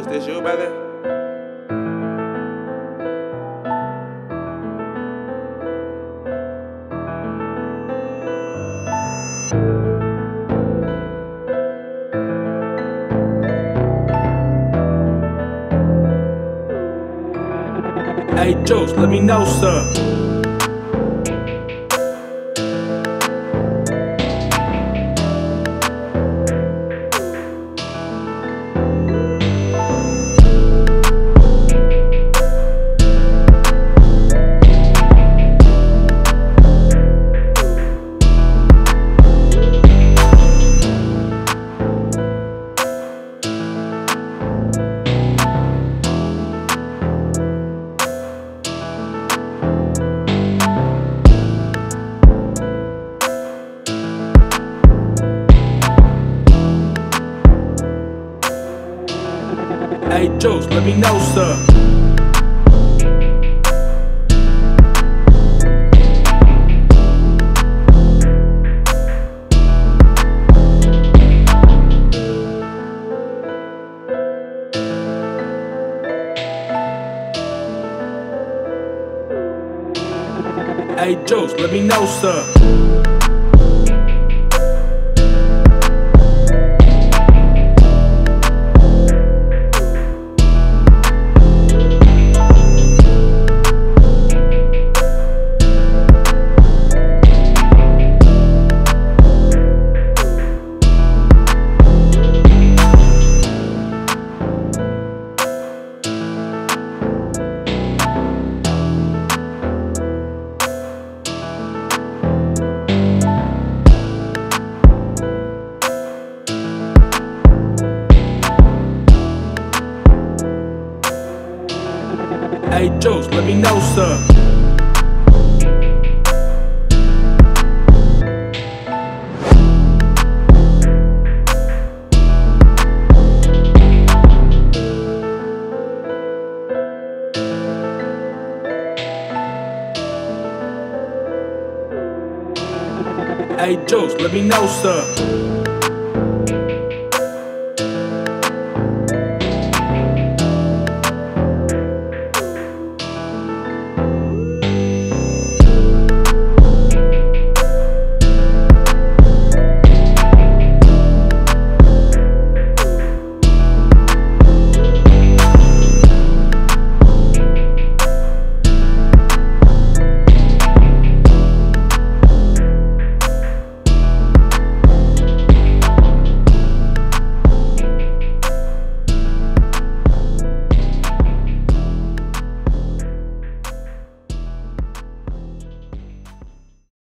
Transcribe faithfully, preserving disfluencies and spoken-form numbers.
This you, brother? Hey, Jokes, let me know, sir. Hey, Jokes, let me know, sir. Hey, Jokes, let me know, sir. Hey, Jokes, let me know, sir. Hey, Jokes, let me know, sir.